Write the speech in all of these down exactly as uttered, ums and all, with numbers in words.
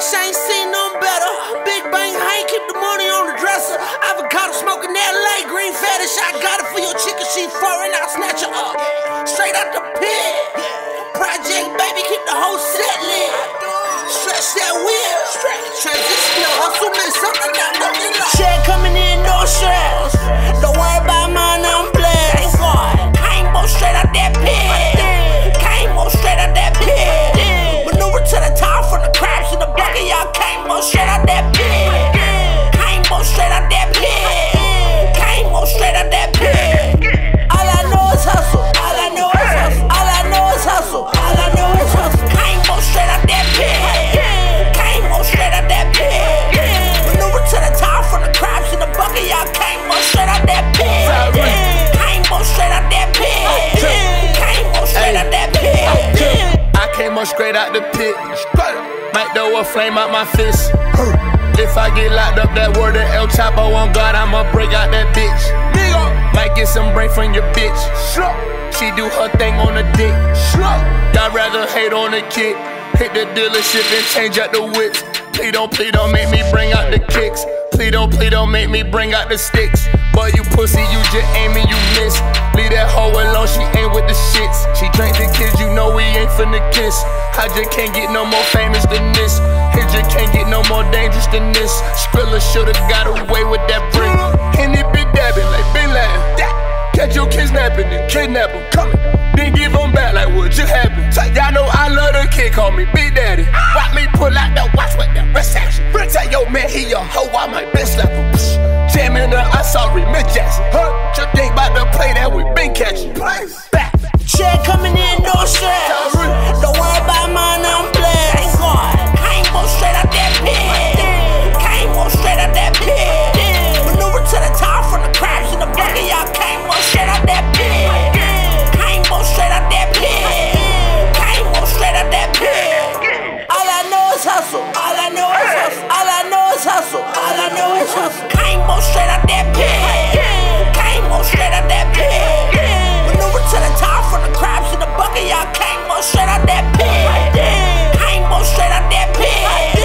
cash, I ain't seen no better. Big bang, Hank, keep the money on the dresser. Avocado smoking that light green fetish. I got it for your chicken, she foreign, I'll snatch her up. Straight out the pit. Project, baby, keep the whole set lit. Stretch that wheel. Transition, hustle, miss something, got nothing like. Check coming in, no stress. Don't worry about mine, I'm blessed. Came more straight out that pit. Came more straight out that pit. Maneuver to the top from the crabs to the bucket. Y'all came more straight out that pit. Came more straight out that pit. Came more straight out that pit. All I know is hustle. All I know is hustle. All I know is hustle. All I know is hustle. Came more straight out that pit. Came more straight out that pit. Maneuver to the top from the crabs to the bucket. Y'all came more straight out that pit. Came more straight out that pit. Came more straight out that pit. I came up straight out the pit. Might throw a flame out my fist. If I get locked up, that word of El Chapo on God, I'ma break out that bitch. Might get some brain from your bitch. She do her thing on the dick. Y'all rather hate on the kid. Hit the dealership and change out the whips. Please don't, please don't make me bring out the kicks. Please don't, please don't make me bring out the sticks. But you pussy, you just aim and you miss. Leave that hoe alone, she ain't with the shits. She drank the kids, you know we ain't finna kiss. I just can't get no more famous than this. He just can't get no more dangerous than this. Skrilla shoulda got away with that brick. And it be dabbing like Bin Laden. Catch your kids napping and kidnap them. Coming, then give them back like what just happened. Y'all know I love the kid, call me Big Daddy. Watch me pull out the watch with the wrist action. Tell your man he a hoe, I might bitch slap him. Jamming the I saw Miss Jackson. Huh? Just think about the play that we been catching. Back. Check coming in, no stress. Don't worry about mine, I'm blessed. Came more straight out that pit. Came more straight out that pit. Maneuver to the top from the crabs to the bucket. Y'all came more straight out that pit. Came more straight out that pit. Came more straight out that pit. All I know is hustle. All I know is hustle. All I know is hustle. All I know is hustle. Came more straight out that pit. Came more straight out that pit. Maneuver to the top from the crabs to the bucket. Y'all came more straight out that pit. Came more straight out that pit.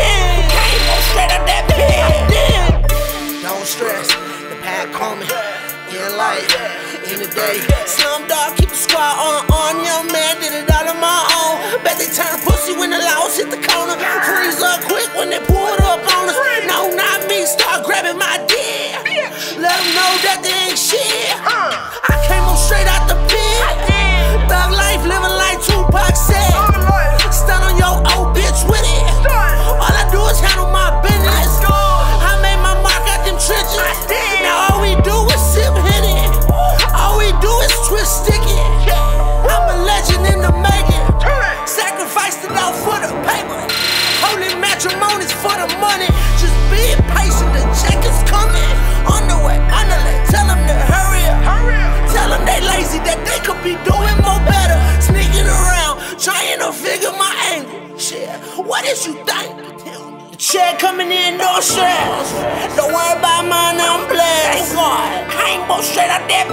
Came more straight out that pit. Don't stress, the pack coming. Get light in the day. Slumdog, keep the squad on on. Young man did it all on my own. Bet they turn pussy when the laws hit the corner. Freeze up quick when they pulled up on us. No, not me. Start grabbing my dick. Let them know that they ain't shit. I came on straight out the pit. Thug life, living like Tupac said. Stand on your old bitch with it. All I do is handle my business. I made my mark out them trenches. Now all we do is sip Henny. All we do is twist sticky. I'm a legend in the making. Sacrificed it all for the paper. Holy matrimony's for the money. Just be patient, the check is coming. On the way, on the way. Tell them to hurry up. Tell them they lazy, that they could be doing more better. Sneaking around, trying to figure my angle. Shit, what did you think? The check coming in, no stress. Don't worry about mine, I'm blessed. Came more straight out that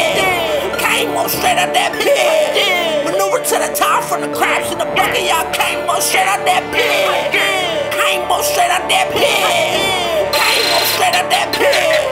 pit. Came more straight out that pit. Maneuver to the top from the crabs to the bucket. Y'all came more straight out that pit. Came more straight out that pit. Came more straight out that pit.